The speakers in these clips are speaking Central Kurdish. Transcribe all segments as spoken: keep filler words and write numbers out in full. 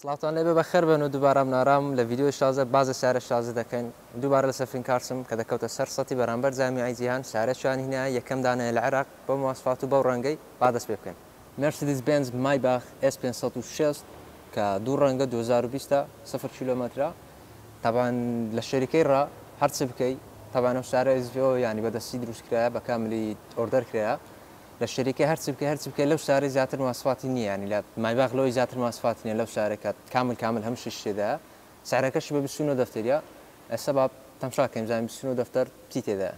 سڵاتان لێبێ بەخێر بن و دووبارە منارام لە ڤیددیۆ شازە بازە شارە شازە دەکەین دووبارە لە سەفین کارسم کە دەکەوتە سەر سەتی بەرامبەر جامیعی جیهان شارەشیان هینە یەکەم دانەیە لە عێراق بە مواصفات و بەو ڕەنگەی با دەست پێ بکەین. مرسیدس بنز مایباخ اس پێنجسەد و شەست کە دوو ڕەنگە دوو هەزار و بیست صفر کیلۆمەترە تابان لە شەریکەی ڕا هەرچ بکەی تابانە شارە ئێزڤۆ ینی بەدەستی دروستکرایە بە کاملی ئۆردەر کرایە لە شەریکە هەرچ بکە هەرچ بکە لەو شارەی زیاتر مواصفاتی نییە ینی لە مایباخ لەوەی زیاتر مواصفاتی نیە لەو شارێکە کامل کامل هەم شش تێدایە سعرەکەش بە بیست و نۆ دەفتەریە ئێستا با تەماشاکەین بزانین بیست و نۆ دەفتەر چی تێدایە.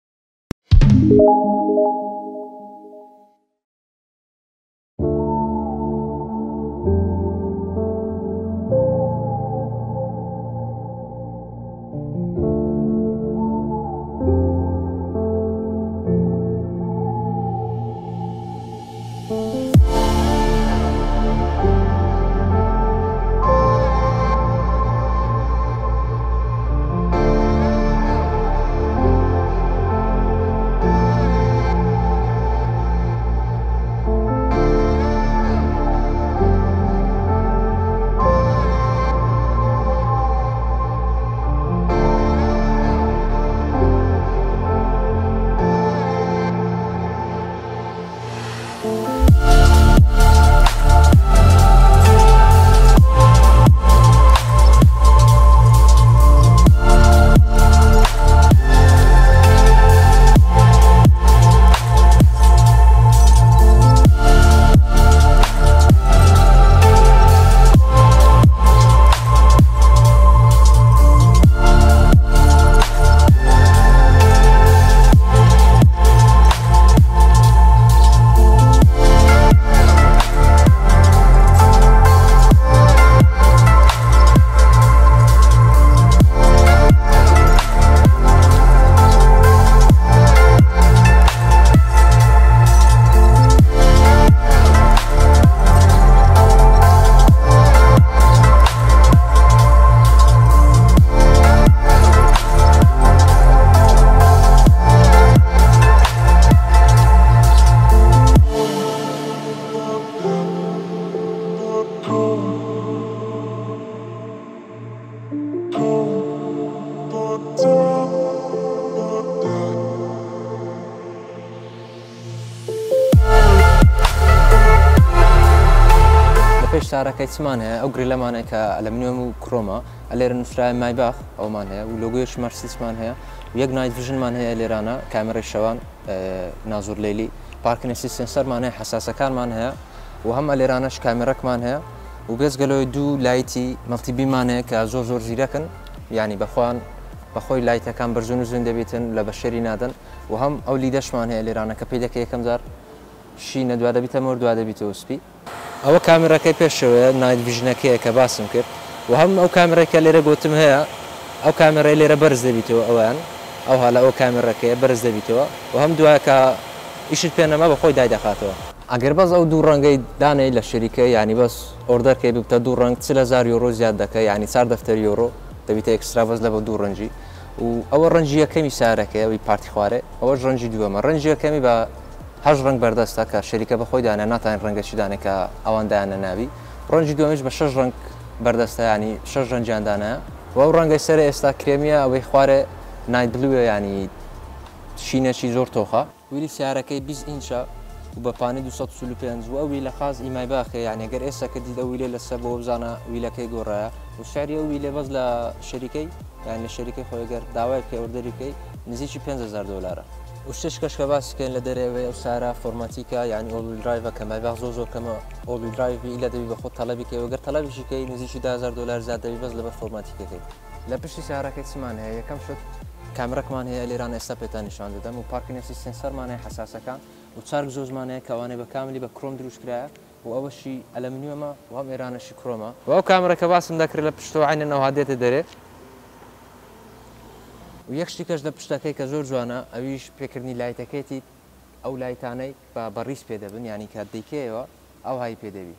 شارەکەی چمان هەیە ئەو گریلەمانەیە کە ئەلەمینیۆم و کڕۆمە ئەلێرە نووسرای مایباخ ئەومان هەیە و لۆگۆیەش مەرسیدسمان هەیە و یەک نایت ڤیژنمان هەیە لێرانە کامێرەی شەوان نازور لەیلی پارکنسی سنسەرمان هەیە حساسەکانمان هەیە و هەم ئەلێرانەش کامێرەکمان هەیە و بێزگەلەوەی دوو لایتی مەڵتیبیمان هەیە کە زۆر زۆر زیرەکن ینی بەخۆیان بەخۆی لایتەکان بەرزون و زوێن دەبێتن لە بەشەری نادەن و هەم ئەو لیدەشمان هەیە لێرانە کە پێی دەکە یەکەم جار شینە دوا دەبیتەمە دوا دەبیتەوە سپی ئەوە کامێرەکەی پێشەوەیە نایت ڤیژنەکەیە کە باسم کرد و هەم ئەو کامێرەکە لێرە گوتم هەیە ئەو کامێرای لێرە بەرز دەبیتەوە ئەویان ئەو هالا ئەو کامێرەکەیە بەرز دەبیتەوە و هەم دوایە کە ئیشت پێنەما بە خۆی دای دەخاتەوە ئەگەر بەس ئەو دوو ڕەنگەی دانەی لە شەریکە ینی بەس ئۆردەرکەی بتە دوو ڕەنگ چل هەزار یۆرۆ زیاد دەکە ینی چوار دەفتەر یۆرۆ دەبیتە ئێکسترا بەس لە بە دوو ڕەنجی و ئەوە ڕەنجی یەکەمی سارەکەی ئەوی پارتی خوارێ ئەوەش ڕەنجی دووەمە ڕەنجی یەکەمی بە هەژ ڕنگ بەردەستە کە شەریکە بەخۆی دانە ناتوانین ڕەنگەشی دانێکە ئەوان دایانە ناوی ڕەنجی دووەمیش بە شەش ڕنگ بەردەستە ینی شەش ڕەنجیان دانایە و ئەو ڕەنگەی سەر ئێستا کرێمیە ئەوەی خوارێ نایت بلووە ینی شینەکی زۆر تۆخە ویلی سیارەکەی بیست ئینچە و بە پانی دووسەد و چل و پێنج و ئەو ویلە خاز ئیمای باخێ یعنی ئەگەر ئێستا کە دیدە ویلێ لەسەر بۆ بزانە ویلەکەی گۆڕایە و شاری ئەو ویلێ بەس لە شەریکەی یان لە شەریکەی خۆی گەر داوای بکەی ئۆردەری بکەی نزیکی پێنج هەزار دۆلارە و شتێکش کە باسیکەین لە دەرەوەی ئەو سارە فۆرماتیکە یعنی ئۆڵویل درایڤە کە مایباخ زۆر زۆر کەمە ئۆڵویل درایڤی لە دەبی بە خۆت تەڵەبی کەی وەگەر تەڵەبیشی کەی نزیکی ده هەزار دۆلار زیاد دەبی بەس لەبەر فۆرماتیکەکەی لە پشتی سیارەکەی چمان هەیە یەکەم شت کامێرەکمان هەیە لێران ئێستا پێتان نیشان دەدەم و پارکینگسی سنسەرمان هەیە حساسەکان و چارک زۆزمان هەیە کەوانەی بە کاملی بە کڕۆم دروستکرایە و ئەوەشی ئەلەمینیۆمە و هەم ئێرانەشی کڕۆمە و ئەو کامێرەکە باسم دەکرێت لە پشتەوە عینەوە دێتە دەرێ و یەک شتێکەش لە پشتەکەی کە زۆر جوانە ئەویش پێکردنی لایتەکەیتی ئەو لایتانەی بە بەڕیس پێ دەبن ینی کات دەیکەیەوە ئەو های پێدەوی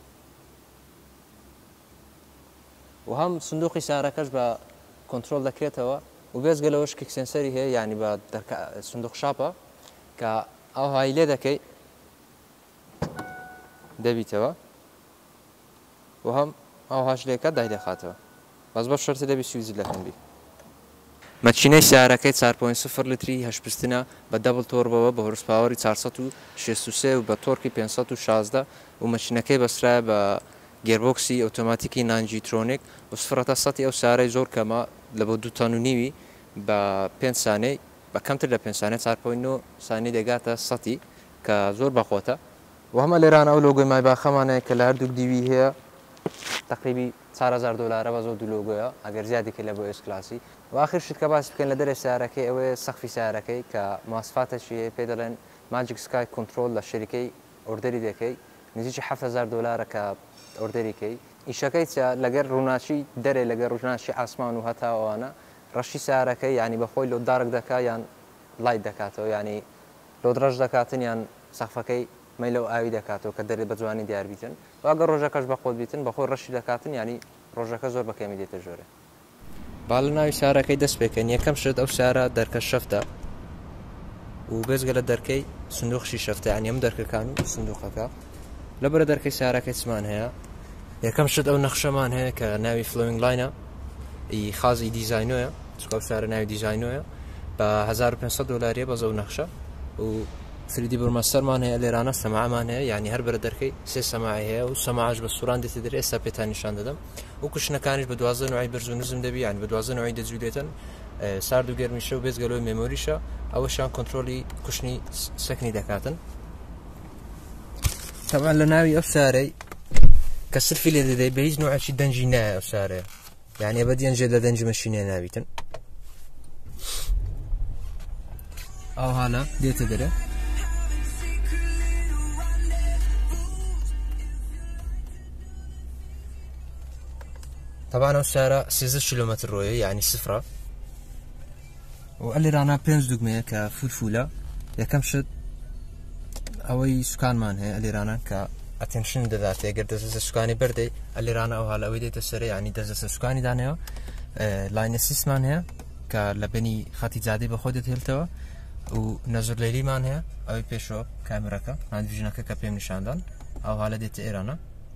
و هەم سندوقی سارەکەش بە کۆنتترۆل دەکرێتەوە و بێزگەلەوەش کیک سنسەری هەیە ینی بە سندوق شاپە کە ئەو های لێ دەکەی دەبیتەوە و هەم ئەوهاش لێکە دای دەخاتەوە باز بە شەرتە دەبی سویزی لەکەم بی مەچینەی سیارەکەی چوار پۆینت صفر لیتری هەشت پستنە بە دەبڵ تۆربەوە بە هۆرسپاوەری چارسەد و شەست و سێ و بە تۆرکی پێنجسەد و شازدە و مەچینەکەی بەسرایە بە گێربۆکسی ئۆتۆماتیکی نانجیترۆنیک و سفرەتە سەتی ئەو سیارەی زۆر کەمە لە بۆ دوو تەن و نیوی بە پێنج سانەی بە کەمتر لە پێنج سانەی چوار پۆینت نۆ سانی دەگاتە سەتی کە زۆر بەخۆتە و هەمە لێرانە ئەو لۆگۆی مایباخەمانەیە کە لە هەردوو دیوی هەیە تقریبی چوار هەزار دۆلارە بە زۆر دوو لۆگۆیە ئەگەر زیادێکی لە بۆ ئێس کلاسی و آخر شت کە باس بکەین لە دەرێ سیارەکەی ئەوەیە سەقفی سیارەکەی کە ماسفاتەشی پێ دەڵێن ماجیک سکای کۆنترۆل لە شەریکەی ئۆردەری دەکەی نزیکی هەفت هەزار دۆلارە کە ئۆردەریکەی ئیشەکەی لەگەر ڕووناچی دەرێ لەگەر ڕووناچی ئاسمان و هەتاوانە ڕەشی سیارەکەی ینی بەخۆی لۆ دارک دەکا یان لایت دەکاتەوە ینی لۆ درەژ دەکاتن یان سەقفەکەی مەیلە و ئاوی دەکاتەوە کە دەرێت بە جوانی دیاربیتن واگە ڕۆژەکەش بە خۆت بیتن بەخۆی ڕەشی دەکاتن ینی ڕۆژەکە زۆر بەکەمی دێتە ژۆرە با لە ناوی سیارەکەی دەست پێکەن یەکەم شت ئەو سیارە دەرکە شەفتە و بێزگە لە دەرکەی سندوقشی شەفتە ینی ئەم دەرکەکان و سندوقەکە لەبەرە دەرکەی سیارەکەی چمان هەیە یەکەم شت ئەو نەخشەمان هەیە کە ناوی فلۆینگ لاینە ئی خازی دیزاینۆیە چکە ئەو سیارە ناوی دیزاینۆیە بە هەزار و پێنجسەد دۆلاریە بەزە و نەخشە و سریدی بڕمەستەرمان هەیە لێرانە سەماعمان هەیە ینی هەر بەرە دەرکەی سێ سەماعی هەیە و سەماعش بە سووران دێتە دەرێ ئێستا پێتان نیشان دەدەم و کوشنەکانیش بە دوازدە نوعی بەرز و نزم دەبی ینی بە دوازدە نوعی دەجوولێتن سارد و گەرمیشە و بێزگەلەوەی مێمۆریشە ئەوەشیان کۆنتترۆلی کوشتنی سەکنی دەکاتن تەمان لە ناوی ئەو سارەی کە سرفی لێ دەدەی بە هیچ نوعی دەنجی نایە ئەو سارەیە یعنی بە دیەنجێ لە دەنج مەشینێ ناویتن ئەو هاانە دێتە دەرە طبعا ئەو سارە سێزدە کیلۆمەتر ڕۆیە یعنی سفرە و ئەلێرانە پێنج دوگمەیە کە فولفولە یەکەم شت ئەوەی سوکانمان هەیە ئەلێرانە کە ئەتێنشن دەدات ئەگەر دەستە سوکانی بەردەی ئەلێرانە ئەو هاڵ ئەوەی دێتە سەرە ینی دەستە سوکانی دانەوە لاینە سیسمان هەیە کە لە بەنی خەتی جادەی بەخۆ دەتێتەوە و نەزر لێلیمان هەیە ئەوەی پێشەوە کامێرەکە هاندڤژنەکە کە پێم نیشاندان ئەو هاڵە دێتە ئێرانە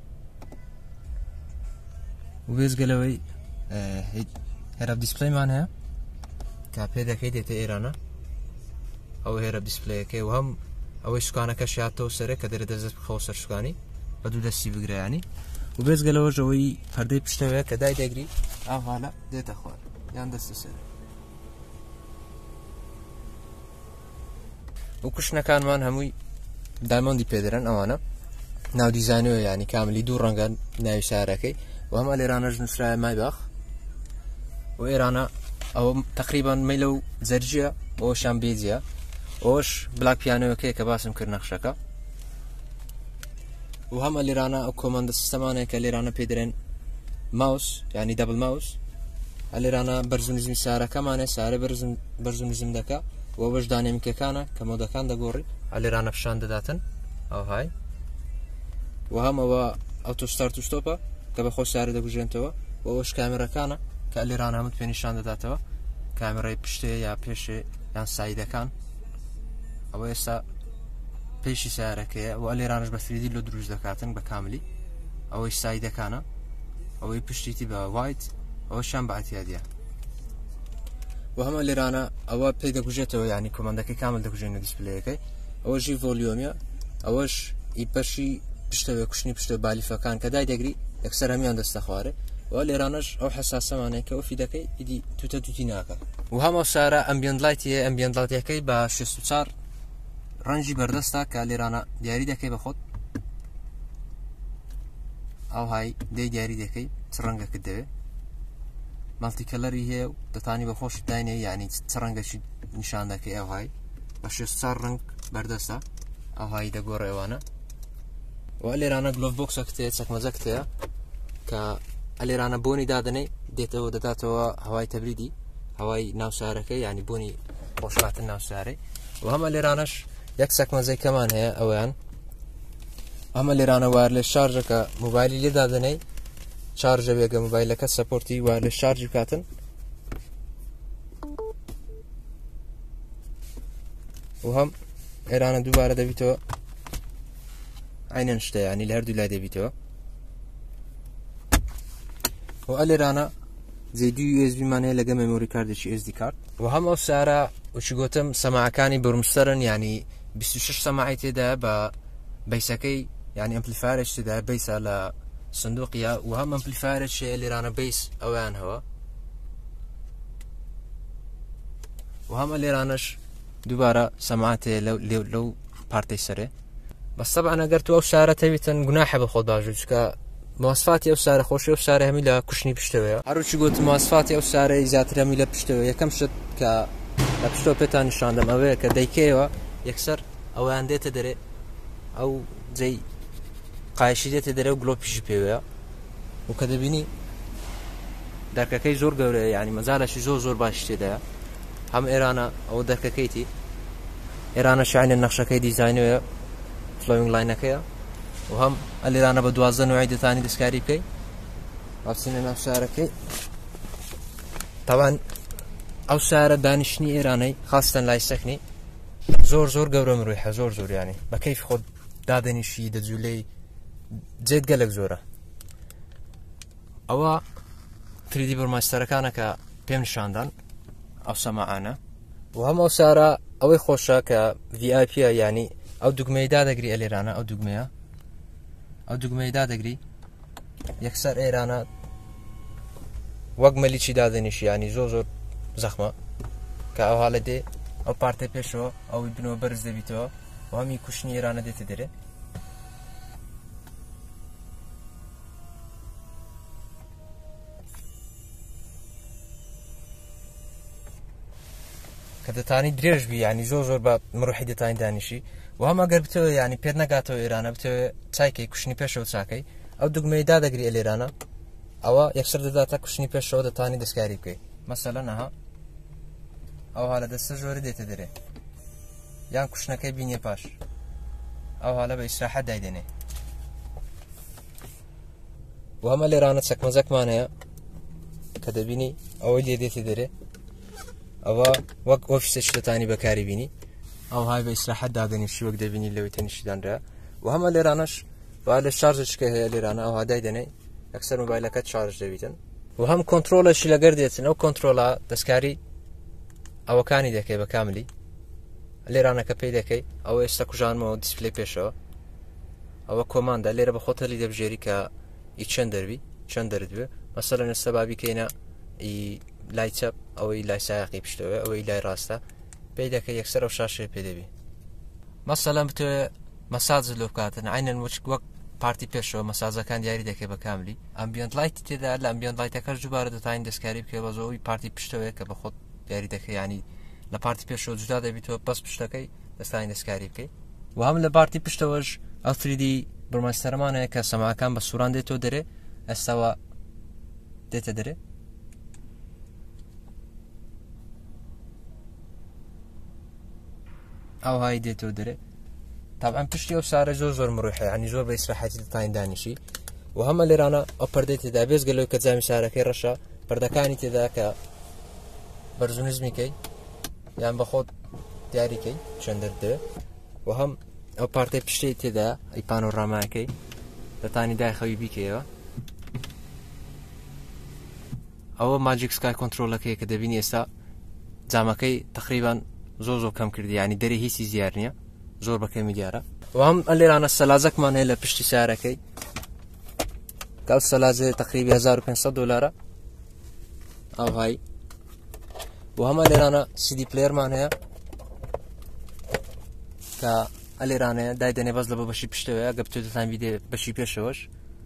و بێزگەلەوەی هێرە دیسپلەیمان هەیە کە پێ دەکەی دێتە ئێرانە ئەو هێرە دیسپلەیەکەی و هەم ئەوەی سوکانەکە شاتەوە سەرە کە دەرە دەست بخەوە سەر سوکانی بە دوو دەستی بگرایانی و بێزگەلەوەش ئەوەی پەردەی پشتەوەیە کە دای دەگری ئەو هاڵە دێتە خوار یان دەستە سەر و کوشنەکانمان هەمووی دامەندی پێدەرن ئەوانە ناو دیزاینەوە ینی کاملی دوو ڕەنگە ناوی سارەکەی و هەمە لێرانەش نووسرایە مایباخ و ئێرانە ئەوە تقریبان مەیلە و جەرجیە ئەوەشان بێجیە ئەوش بلاک پیانەوەکەیە کە باسم کرد نەخشەکە و هەمە لێرانە ئەو کۆمەندە سیستەمانەیە کە لێرانە پێدرێن ماوس ینی دەبل ماوس ئەلێرانە بەرزونیزمی سارەکەمانێ سارە بەرزونیزم دەکە و ئەوەش دانێمیکەکانە کە مۆدەکان دەگۆڕی ئەلێرانە پیشان دەداتن ئەو های و هەمەوە ئەوتۆستارت و ستۆپە کە بە خۆ سارە دەگوژێنتەوە و ئەوەش کامێرەکانە کە لێرانە هەمووت پێ نیشان دەداتەوە کامێرای پشتێ یا پێشێ یان سایدەکان ئەوە ئێستا پێشی سیارەکەیە و لێرانش بە فریدی لۆ دروست دەکاتن بە کاملی ئەوەی سایدەکانە ئەوەی پشتیتی بە وایت ئەوەشان بە ئەتیادیە و هەمە لێرانە ئەوە پێی دەگوژێتەوە ینی کۆمەندەکەی کامل دەگوژێنە دیسپلەیەکەی ئەوەژی ڤۆلیۆمیە ئەوەش ئیپەشی پشتەوە کوشتنی پشتە بالیفەکان کە دای دەگری یەکسەر هەمیان دەستە خوارێ و لێرانەش ئەو حساسەمانەیە کە ئۆفی دەکەی ئیدی توتە توتی ناکە و هەمە سارە ئەمبیەنت لایتیە ئەمبیەنت لایتەکەی بە شەست و چوار ڕەنجی بەردەستە کە لێرانە دیاری دەکەی بە خۆت ئەو های دەی دیاری دەکەی چ ڕەنگەکت دەوێت مالتی کەلەری هەیە و دەتانی بە خۆشت داینێ ینی چ ڕەنگەشی نیشان دەکەی ئەو های بە شەست و چوار ڕەنگ بەردەستە ئەو های دەگۆڕێوانە و لێرانە گلۆڤ بۆکسەکت هەیە چەکمەزەکت هەیە کە ئەلێرانە بۆنی دادنەی دێتەوە دەداتەوە هەوای تەبریدی هەوای ناوسارەکەی ینی بۆنی خۆشهاتن ناوسارەی و هەمە لێرانەش یەک چەکمەزەی کەمان هەیە ئەویان ئەمە لێرانە وایرلێس شارژەکە موبایلی لێدادنەی شارژە بێگە موبایلەکە سەپۆرتی وایرلێس شارژی بکاتن و هەم ئێرانە دووبارە دەبیتەوە عینەن شتە ینی لە هەردوو لای دەبیتەوە و ئەلێرانە جێ دوو یو ئێس بیمان هەیە لەگە مێمۆری کاردێکی ئێس دی کارت و هەم ئەو سارە وچی گوتم سەماعەکانی بڕمستەرن ینی بیست و شەش سەماعی تێدایە بە بەیسەکەی ینی ئەمپلیفایرێک تێدایە بەیسە لە سندوقیە و هەم ئەمپلیفایرێکیە لێرانە بەیس ئەویان هەوە و هەمە لێرانەش دووبارە سەماعەتێ لەو پارتەی سەرێ بەس تەبعەن ئەگەر تو ئەو سارە تەویتن گوناحە بە خۆت باش چکە مواصفاتی ئەو سارە خۆشی ئەو سارە هەمی لە کوشتنی پشتەوەیە هەروچی گوت مواصفاتی ئەو سارەی زیاتر هەمی لە پشتەوە یەکەم شت کە لە پشتەوە پێتان نیشاندەم ئەوەیە کە دەیکەیەوە یەکسەر ئەویان دێتە دەرێ ئەو جێی قایشی دێتە دەرێ و گلۆپیشی پێوەیە و کە دەبینی دەرکەکەی زۆر گەورەیە ینی مەجالەشی زۆر زۆر باش تێدایە هەم ئێرانە ئەوە دەرکەکەیتی ئێرانە شعینە نەخشەکەی دیزاینەوەیە فلۆینگ لاینەکەیە و هەم ئەلێرانە بە دوازدە نوعی دەتانی دەستکاری بکەی هاوسینە ناو سارەکەی تاوان ئەو سارە دانیشتنی ئێرانەی خاستن لای سەکنی زۆر زۆر گەورە مروحە زۆر زۆر ینی بە کەیف خۆت دادەنیشی دەجولەی جێت گەلک زۆرە ئەوە تریدی بڕمایستەرەکانە کە پێم نیشاندان ئەو سەماعانە و هەم ئەو سارە ئەوەی خۆشە کە ڤی ئای پیە ینی ئەو دوگمەی دادەگری ئەلێرانە ئەو دوگمەیە ئەو دوگمەی دادەگری یەکسەر ئێرانە وەک مەلیکی دادەنیشی ینی زۆر زۆر زەخمە کە ئەو هاڵە دێ ئەو پارتە پێشەوە ئەوی بنەوە بەرز دەبیتەوە و هەمی کوشتنی ئێرانە دێتە دەرێ کە دەتانی درێژ بی ینی زۆر زۆر بە مروحی دەتانی دانیشی و هەم ئەگەر بتەوە ینی پێت نەگاتەوە ئێرانە بتەوە چایکەی کوشتنی پێشەوە چاکەی ئەو دوگمەی دادەگری ئەلێرانە ئەوە یەکسەر دەداتە کوشتنی پێشەوە دەتانی دەستکاری بکەیت مەسەلەن ئەها ئەو هاالە دەستە زۆری دێتە دەرێ یان کوشتنەکەی بینیە پاش ئەو هاالە بە ئیسراحەت دایدێنێ و هەمە لێرانە چەکمەزەکمان هەیە کە دەبینی ئەوەی لێ دێتە دەرێ ئەوە وەک ئۆفیسێک دەتانی بەکاری بینی ئەو های بە ئیسراحەت دادەنیشی وەک دەبینی لەوەی تەنیشتدانرا و هەمە لێرانەش با لە شارژشکە هەیە لێرانە ئەو هادای دەنێ ئەکسەر مۆبایلەکەت شارژ دەبیتن و هەم کۆنتترۆلەشی لەگەر دێتن ئەو کۆنتترۆلا دەستکاری ئەوەکانی دەکەی بە کاملی لێرانەکە پێی دەکەی ئەوە ئێستا کوژانمەوە دیسپلی پێشەوە ئەوە کۆماندا لێرە بە خۆتەلی دەبژێری کە ئی چەند دەربی چەند دەردوێ مەسەلەن ئێستا بابیکەینە ئی لای چەپ ئەوەی لای سایقی پشتەوە ئەوەی لای ڕاستە پێی دەکەی یەکسەر ئەو شاشەیە پێدەبی مەسەلەن بتوێ مەساج لۆ بکاتن عینەن وەک وەک پارتی پێشەوە مەسازەکان دیاری دەکەی بە کاملی ئەمبیۆنت لایتی تێدا لە ئەمبیۆنت لایتەکەش دووبارە دەتوانین دەستکاری بکەی بە زۆوی پارتی پشتەوەیە کە بە خۆت دیاری دەکەی ینی لە پارتی پێشەوە جودا دەبیتەوە بەس پشتەکەی دەستانی دەستکاری بکەی و هەم لە پارتی پشتەوەش ئەو تریدی بڕمایستەرمانەیە کە سەماعەکان بە سووران دێتەوە دەرێ ئێستاوە دێتە دەرێ ئەو های دێتەوە دەرێ طبعا پشتی ئەو سارە زۆر زۆر مروحە ینی زۆر بە ئیسراحەتی دەتوانین دانیشی و هەمە لێرانە ئەو پەردەی تێدا بێزگەلەوەی کە جامی سارەکەی ڕەشە پەردەکانی تێدا کە بەرزونزمیکەی یان بە خۆت دیاریکەی چەند دەردەوێت و هەم ئەو پارتەی پشتی تێدا ئەی پانۆڕاماکەی دەتانی دایخەوی بیکەیەوە ئەوە ماجیک سکای کۆنتترۆلەکەی کە دەبینی ئێستا جامەکەی تقریبان زۆر زۆر کەم کردی ینی دەری هیچی زیار نییە زۆر بەکەمی دیارە و هەم ئەلێرانە سەلازەکمان هەیە لە پشتی سارەکەی کە سەلازێ تقریبی هەزار و پێنج سەد دۆلارە ئەو های و هەمە لێرانە سیدی پلێرمان هەیە کە ئەلێرانەیە دایدەنێ بەس لە بە بەشی پشتەوەیە گە بتێت دەتان ویدێ بەشی پێشەوەش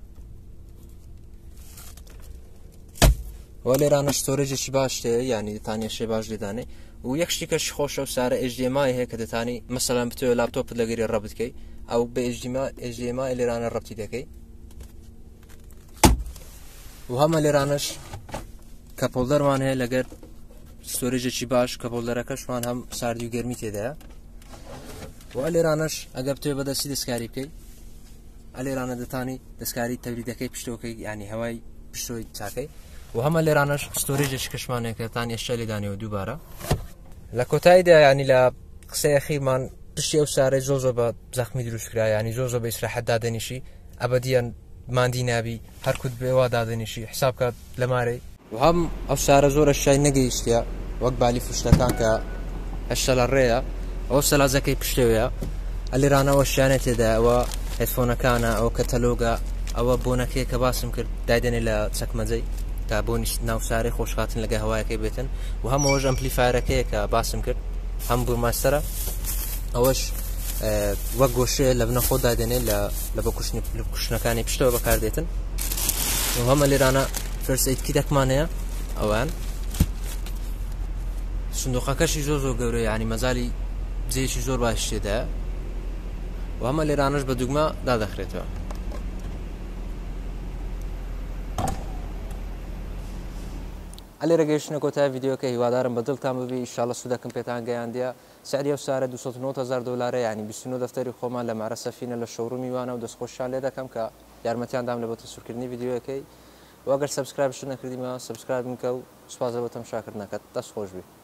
و لێرانە ستۆرێجێکی باش هەیە ینی دەتانێشێ باش لێدانێ و یەک شتێکەشی خۆشە و سارە ئێچ دی ئێم ئای هەیە کە دەتانی مەسەلەن بتوێت لاپتۆپت لەگەری ڕەبت بکەی ئەو بە ئێچ دی ئێم ئای لێرانە ڕەبتی دەکەی و هەمە لێرانەش کەپۆڵدەرمان هەیە لەگەر ستۆرێجێکی باش کەپۆڵدەرەکەشمان هەم ساردی و گەرمی تێدایە و ئەلێرانەش ئەگەر بتوێت بەدەستی دەستکاری بکەی ئەلێرانە دەتانی دەستکاری تەوریدەکەی پشتەوەکەی ینی هەوای پشتۆی چاکەی و هەمە لێرانەش ستۆرێجێکی کەشمانەیە کە دەتانی ئێشتا لێدانەوە دووبارە لە کۆتاییدا ینی لە قسەی ئەخیرمان پشتی ئەو سارەی زۆر زۆر بە زەخمی دروستکرا ینی زۆر زۆر بە ئیسراحەت دادەنیشی ئەبەدیەن ماندی نابی هەرکوت بێوا دادنیشی حساب کات لە مارەی و هەم ئەو شارە زۆرە شای نەگەیشتە وەک بالی فشتەکان کە هەشتا لە ڕێیە ئەو سەلازەکەی پشتێوەیە ئەلیرانەوە شیانە تێدا ئەوە هێدفۆنەکانە ئەو کەتەلۆگە ئەوە بۆنەکەی کە باسم کرد دایدێنێ لە چەکمەجەی تا بۆ ناوسارەی خۆشخاتن لەگە هەوایەکەی بێتن و هەمەوەش ئەمپلیفایرەکەیە کە باسم کرد هەم بورماستەرە ئەوەش وەک گۆشەیە لە بنە خۆ دادێنێ لە بە کوشتنەکانی پشتەوە بەکاردێتن و هەمە لێرانە فەرسەیدکی دەکمانەیە ئەوان سندوقەکەشی زۆر زۆر گەورەیە ینی مەزالی جێیشی زۆر باش تێدایە و هەمە لێرانەش بە دوگمە دادەخرێتەوە ئەلێرە گەیشتنە کۆتای ڤیددیۆکە هیوادارم بە دڵتان ببی ئینشاڵڵا سوودەکەم پێتان گەیاندیە سعری ئەو سارە دووسەد و نۆ هەزار دۆلارە ینی بیست و نۆ دەفتەری خۆمان لە مارە سەفینە لە شەوڕومی وانە و دەستخۆشیان لێ دەکەم کە یارمەتیاندام لە بۆ تەسوورکردنی ڤیددیۆەکەی و ئەگەر سەبسکرایبش نەکردیمەوە سەبسکرایب بکە و سوپاز بۆ تەماشاکردنەکەت دەست خۆش بی.